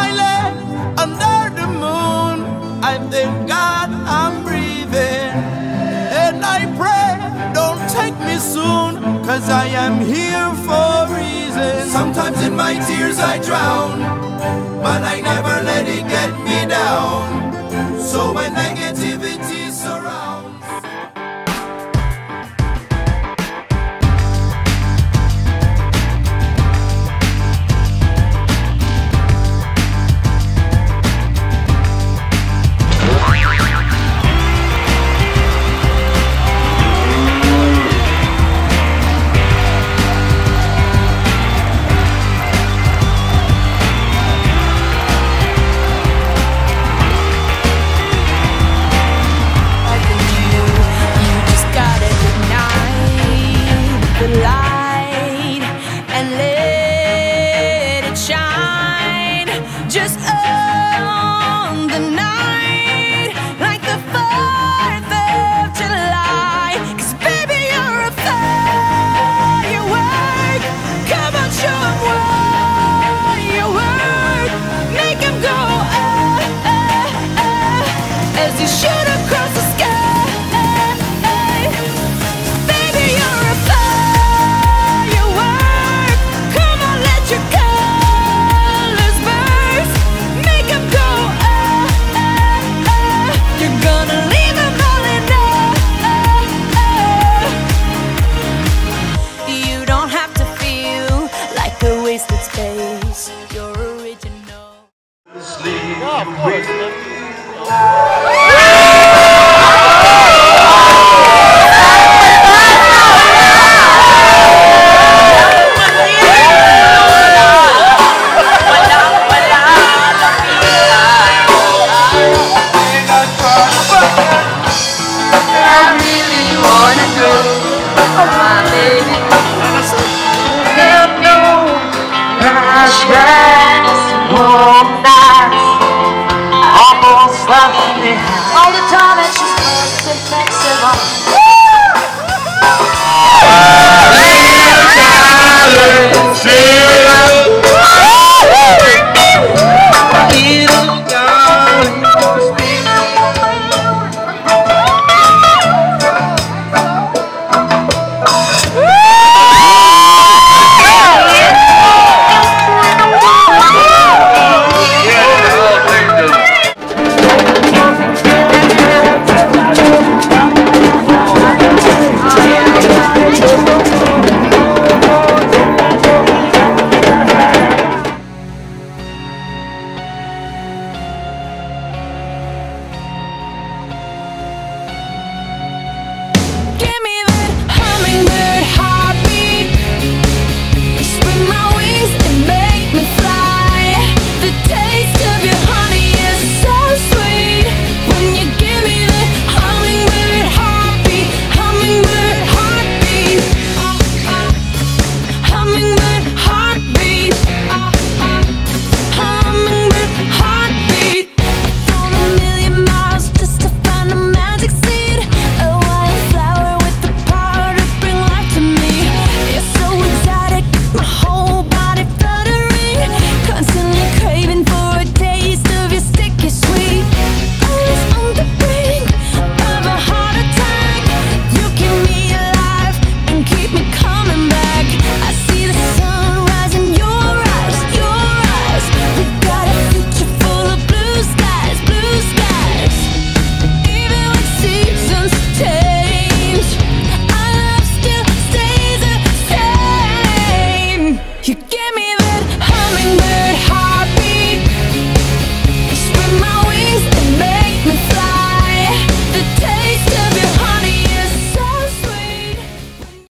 I lay under the moon, I thank God I'm breathing. And I pray, don't take me soon, 'cause I am here for a reason. Sometimes in my tears I drown, but I never let it get me down. So when negativity surrounds, light and let it shine just on the night, like the 4th of July. 'Cause baby, you're a firework. Come on, show 'em what you work. Make 'em go as you shoot across the sky. Wasted space, you're original. Yeah, of course.